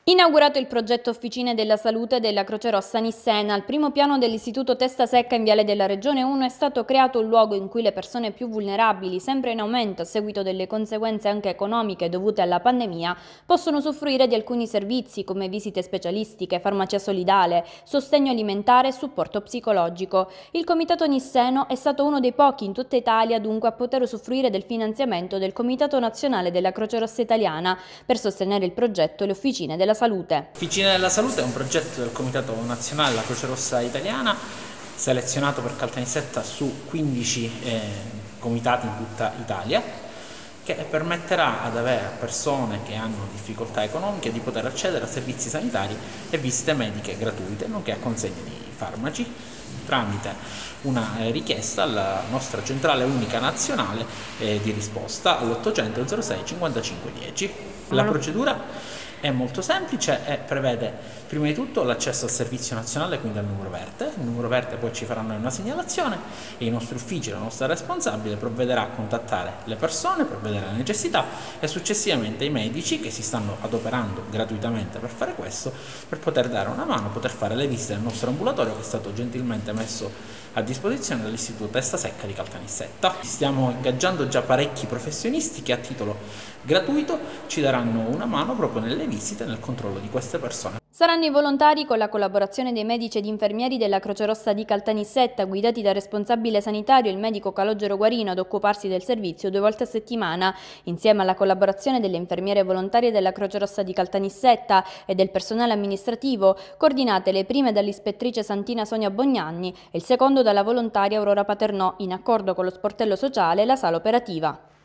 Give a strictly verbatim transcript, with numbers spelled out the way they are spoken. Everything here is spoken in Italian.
Inaugurato il progetto Officine della Salute della Croce Rossa Nissena, al primo piano dell'Istituto Testa Secca in Viale della Regione uno è stato creato un luogo in cui le persone più vulnerabili, sempre in aumento a seguito delle conseguenze anche economiche dovute alla pandemia, possono usufruire di alcuni servizi come visite specialistiche, farmacia solidale, sostegno alimentare e supporto psicologico. Il Comitato Nisseno è stato uno dei pochi in tutta Italia dunque a poter usufruire del finanziamento del Comitato Nazionale della Croce Rossa Italiana per sostenere il progetto Le Officine della Salute. Officine della Salute è un progetto del Comitato Nazionale della Croce Rossa Italiana, selezionato per Caltanissetta su quindici eh, comitati in tutta Italia, che permetterà ad avere a persone che hanno difficoltà economiche di poter accedere a servizi sanitari e visite mediche gratuite, nonché a consegne di farmaci, tramite una richiesta alla nostra centrale unica nazionale eh, di risposta all'ottocento zero sei cinquantacinque dieci. La procedura è molto semplice e prevede prima di tutto l'accesso al servizio nazionale, quindi al numero verde. Il numero verde poi ci faranno una segnalazione e i nostri uffici, la nostra responsabile, provvederà a contattare le persone per vedere la necessità e successivamente i medici che si stanno adoperando gratuitamente per fare questo, per poter dare una mano, poter fare le visite nel nostro ambulatorio che è stato gentilmente messo a disposizione dall'Istituto Testa Secca di Caltanissetta. Stiamo ingaggiando già parecchi professionisti che a titolo gratuito ci daranno una mano proprio nelle visite e nel controllo di queste persone. Saranno i volontari, con la collaborazione dei medici ed infermieri della Croce Rossa di Caltanissetta, guidati dal responsabile sanitario, il medico Calogero Guarino, ad occuparsi del servizio due volte a settimana, insieme alla collaborazione delle infermiere volontarie della Croce Rossa di Caltanissetta e del personale amministrativo, coordinate le prime dall'ispettrice Santina Sonia Bognanni e il secondo dalla volontaria Aurora Paternò, in accordo con lo sportello sociale e la sala operativa.